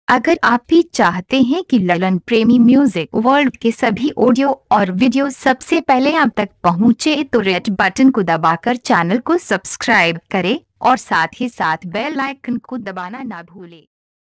अगर आप भी चाहते हैं कि ललन प्रेमी म्यूजिक वर्ल्ड के सभी ऑडियो और वीडियो सबसे पहले आप तक पहुंचे तो रेड बटन को दबाकर चैनल को सब्सक्राइब करें और साथ ही साथ बेल आइकन को दबाना ना भूलें।